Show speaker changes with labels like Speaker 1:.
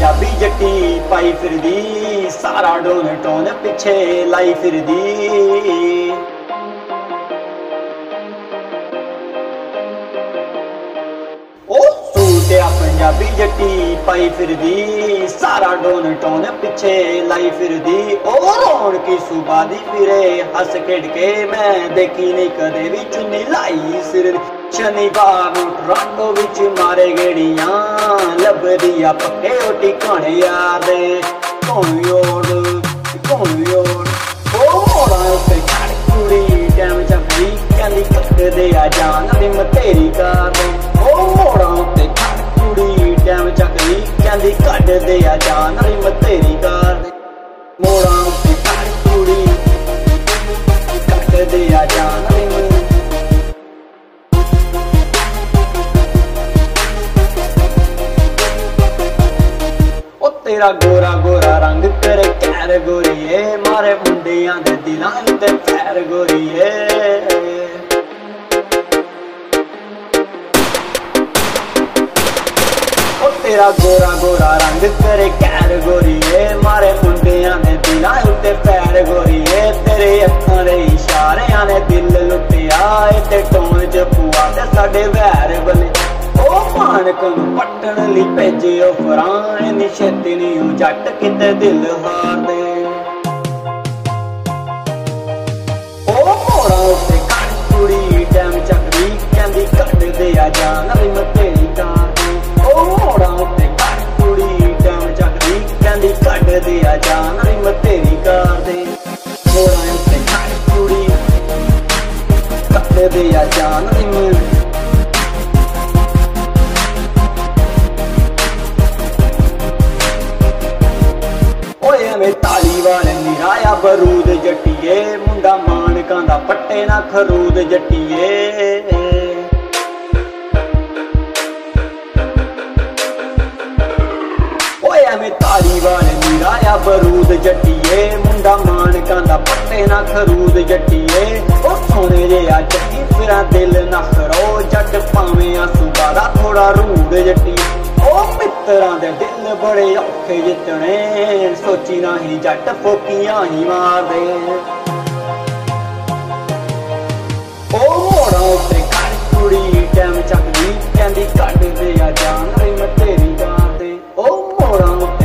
Speaker 1: पंजाबी जट्टी पाई फिरदी, सारा done tone पिछे लाई फिरदी। पंजाबी जट्टी पाई फिरदी, सारा डोन टोन पिछे लाई फिरदी। ओ रोन की सुबह दी फिरे हस खेड के, मैं देखी नहीं कदे भी चुन्नी लाई सिर। शनिवार नूं टोरंटो विच मारे गेड़ियां, लभदिया पक्के ओ टिकाणे यार दे। कौन योड़ ओ मोड़ा उत्ते खड़ कुड़ी टैम चकरी, कहंदी कटदे आ जान रिम तेरी कार दे। ओ मोड़ा उत्ते टैम चकरी, कहंदी कटदे आ जान रिम तेरी कार दे। मोड़ा उत्ते खड़ कुड़ी कटदे आ जान रिम। ओ तेरा गोरा गोरा रंग करे कैर गोरीए, मारे मुंडियां दे दिलां ते पैर गोरीए। तेरा गोरा गोरा रंग करे कैर गोरीए, मारे मुंडियां ने दिलां उत्ते पैर गोरीए। तेरे अखां दे इशारियां ने दिल लुटिया, ते टोन च पुआ ते साडे वैर बने। ओ मानक नूं पट्टण लई भेजियो फरां, इन्नी छेती नहीं जट किते दिल हार दे। ओ मोड़ा उत्ते खड़ कुड़ी टैम चकरी, कहंदी कटदे आ जान रिम तेरी कार दे। ओ मोड़ा उत्ते खड़ कुड़ी टैम चकरी, कहंदी कटदे आ जान रिम तेरी कार दे। मोड़ा उत्ते खड़ कुड़ी कटदे आ जान रिम। ओए हमें ताली वाले निराया बरूद जट्टिए, मुंडा मानकां दा पट्टे ना खरूद जट्टिए। ताली वाले निराया बरूद जट्टिए, मुंडा मानकां दा पट्टे ना खरूद जट्टिए। ओ सोने जेहा जट्टी फिरा दिल ना खरो, जट भावें आंसू दा थोड़ा रूद जट्टिए। ओ मित्तरां दे दिल बड़े औखे जितने, सोची नहीं जट फोकियां ही मार दे। ओ मोड़ा उत्ते खड़ कुड़ी टैम चकदी, कहंदी कटदे आ जान रिम तेरी कार दे। ओ मोड़ा